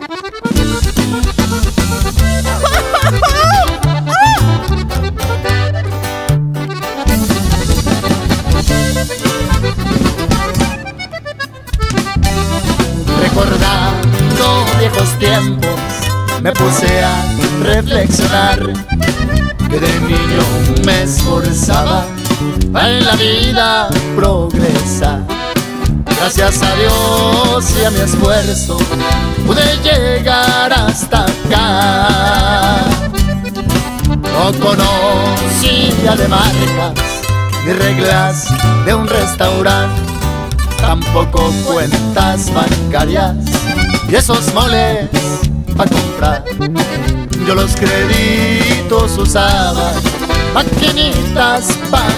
Recordando viejos tiempos, me puse a reflexionar que de niño me esforzaba en la vida progresar. Gracias a Dios y a mi esfuerzo pude llegar hasta acá. No conocía de marcas ni reglas de un restaurante, tampoco cuentas bancarias y esos moles para comprar. Yo los créditos usaba, maquinitas para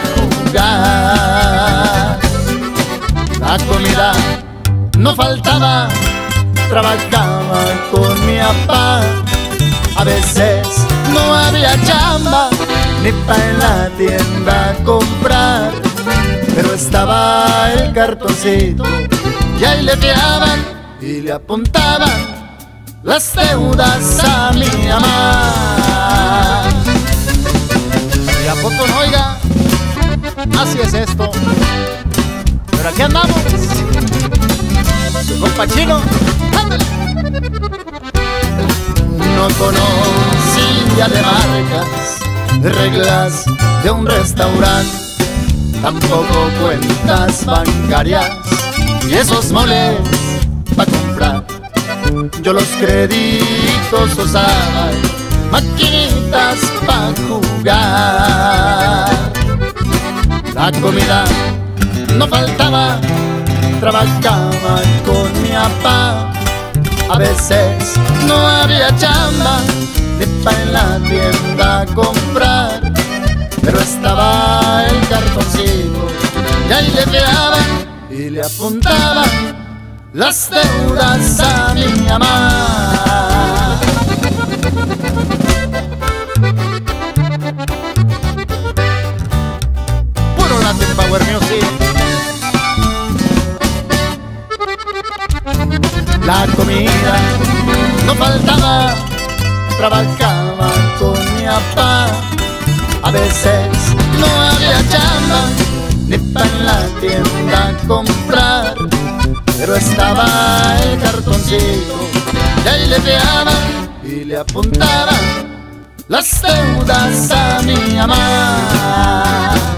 jugar. La comida no faltaba, trabajaba con mi papá. A veces no había chamba ni pa' en la tienda comprar, pero estaba el cartoncito y ahí le fiaban y le apuntaban las deudas a mi mamá. ¿Y a poco no, oiga? Así es esto. Pero aquí andamos, su compa Chino, ándale. No conocía de marcas, de reglas de un restaurante, tampoco cuentas bancarias y esos moles para comprar. Yo los créditos usaba, maquinitas para jugar. La comida no faltaba, trabajaba con mi papá. A veces no había chamba ni pa' en la tienda comprar, pero estaba el cartoncito y ahí le fiaban y le apuntaban las deudas a mi mamá. Puro Latin Power Music. La comida no faltaba, trabajaba con mi papá. A veces no había chamba ni pa' en la tienda comprar, pero estaba el cartoncito y ahí le fiaban y le apuntaban las deudas a mi mamá.